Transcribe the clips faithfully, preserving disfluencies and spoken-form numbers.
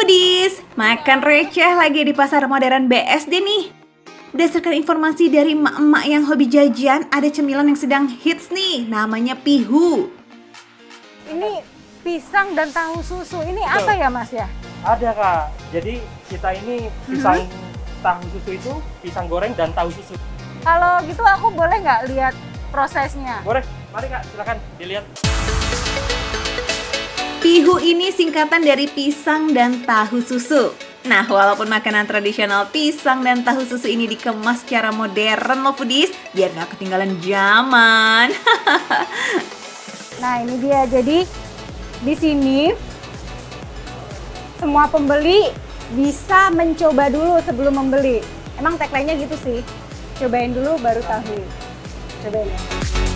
Foodies, makan receh lagi di pasar modern B S D nih. Berdasarkan informasi dari emak-emak yang hobi jajan, ada cemilan yang sedang hits nih, namanya pihu. Ini pisang dan tahu susu, ini Betul. apa ya Mas ya? Ada Kak, jadi kita ini pisang hmm. tahu susu itu pisang goreng dan tahu susu. Kalau gitu aku boleh nggak lihat prosesnya? Boleh, mari Kak, silakan dilihat. Pihu ini singkatan dari pisang dan tahu susu. Nah, walaupun makanan tradisional pisang dan tahu susu ini dikemas secara modern loh Foodies, biar nggak ketinggalan zaman. Nah ini dia, jadi di sini semua pembeli bisa mencoba dulu sebelum membeli. Emang tagline-nya gitu sih, cobain dulu baru tahu. Cobain ya.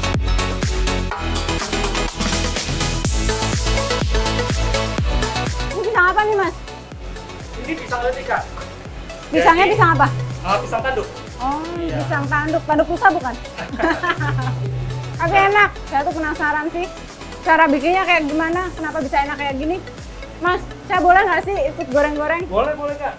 Ini pisang apa nih Mas? Ini pisang letik Kak. Pisangnya Jadi, pisang apa? Uh, pisang tanduk. Oh, Iya. pisang tanduk, tanduk rusa bukan? Tapi enak, saya tuh penasaran sih cara bikinnya kayak gimana, kenapa bisa enak kayak gini. Mas, saya boleh nggak sih ikut goreng-goreng? Boleh, boleh Kak.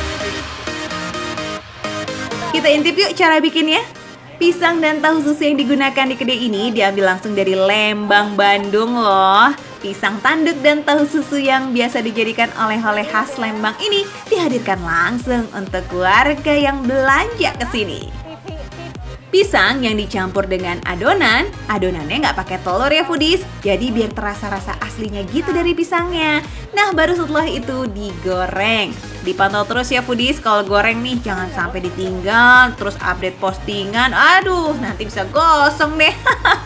Kita intip yuk cara bikinnya. Pisang dan tahu susu yang digunakan di kedai ini diambil langsung dari Lembang, Bandung loh. Pisang tanduk dan tahu susu yang biasa dijadikan oleh-oleh khas Lembang ini dihadirkan langsung untuk keluarga yang belanja ke sini. Pisang yang dicampur dengan adonan, adonannya nggak pakai telur ya Foodies, jadi biar terasa rasa aslinya gitu dari pisangnya. Nah baru setelah itu digoreng. Dipantau terus ya Foodies, kalau goreng nih jangan sampai ditinggal, terus update postingan, aduh nanti bisa gosong deh.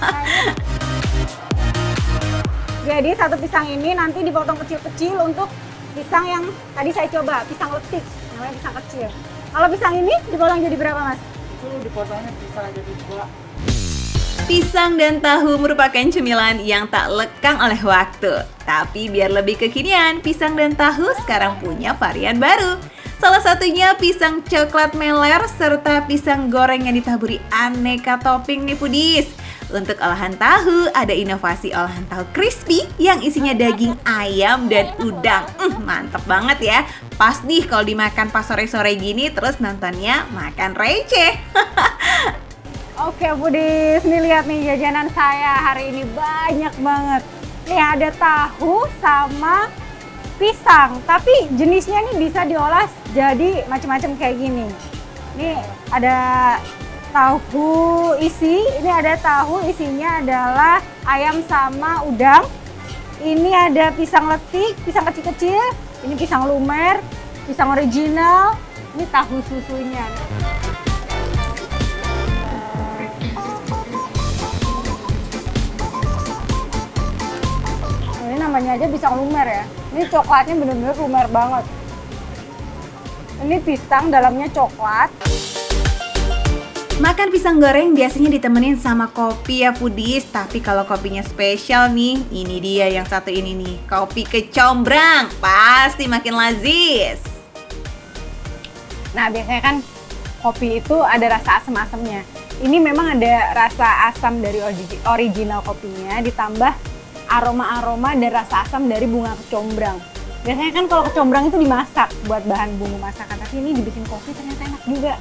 Jadi satu pisang ini nanti dipotong kecil-kecil untuk pisang yang tadi saya coba, pisang letik, namanya pisang kecil. Kalau pisang ini dipotong jadi berapa Mas? Itu dipotongnya pisang jadi dua. Pisang dan tahu merupakan cemilan yang tak lekang oleh waktu. Tapi biar lebih kekinian, pisang dan tahu sekarang punya varian baru. Salah satunya pisang coklat meler serta pisang goreng yang ditaburi aneka topping nih Foodies. Untuk olahan tahu, ada inovasi olahan tahu crispy yang isinya daging ayam dan udang. Uh, mantep banget ya. Pas nih kalau dimakan pas sore-sore gini terus nontonnya makan receh. Oke Foodies, nih lihat nih jajanan saya hari ini banyak banget. Nih ada tahu sama pisang, tapi jenisnya nih bisa diolah jadi macam-macam kayak gini. Nih ada tahu isi, ini ada tahu isinya adalah ayam sama udang. Ini ada pisang letik, pisang kecil-kecil. Ini pisang lumer, pisang original. Ini tahu susunya. Ini namanya aja pisang lumer ya. Ini coklatnya bener-bener lumer banget. Ini pisang dalamnya coklat. Makan pisang goreng biasanya ditemenin sama kopi ya Foodies. Tapi kalau kopinya spesial nih, ini dia yang satu ini nih, kopi kecombrang. Pasti makin lazis. Nah biasanya kan kopi itu ada rasa asam-asamnya. Ini memang ada rasa asam dari original kopinya ditambah aroma-aroma dan rasa asam dari bunga kecombrang. Biasanya kan kalau kecombrang itu dimasak buat bahan bumbu masakan, tapi ini dibikin kopi ternyata enak juga.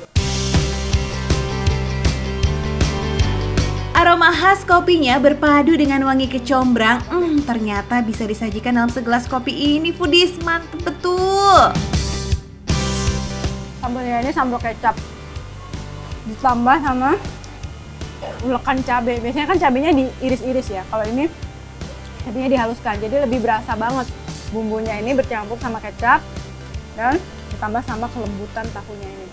Aroma khas kopinya berpadu dengan wangi kecombrang. Hmm, ternyata bisa disajikan dalam segelas kopi ini Foodies. Mantep betul. Sambalnya ini sambal kecap ditambah sama ulekan cabai. Biasanya kan cabainya diiris-iris ya. Kalau ini cabainya dihaluskan, jadi lebih berasa banget. Bumbunya ini bercampur sama kecap dan ditambah sama kelembutan tahunya ini.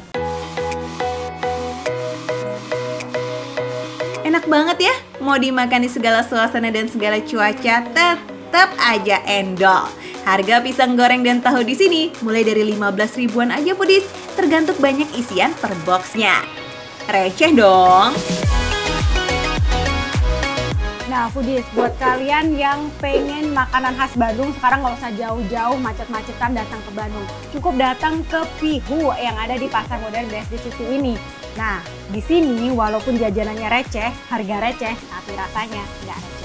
Enak banget ya, mau dimakan di segala suasana dan segala cuaca tetap aja endol. Harga pisang goreng dan tahu di sini mulai dari lima belas ribuan aja Foodies, tergantung banyak isian per boxnya. Receh dong. Nah Foodies, buat kalian yang pengen makanan khas Bandung, sekarang nggak usah jauh-jauh macet-macetan datang ke Bandung. Cukup datang ke Pihu yang ada di Pasar Modern B S D City ini. Nah, di sini walaupun jajanannya receh, harga receh, tapi rasanya nggak receh.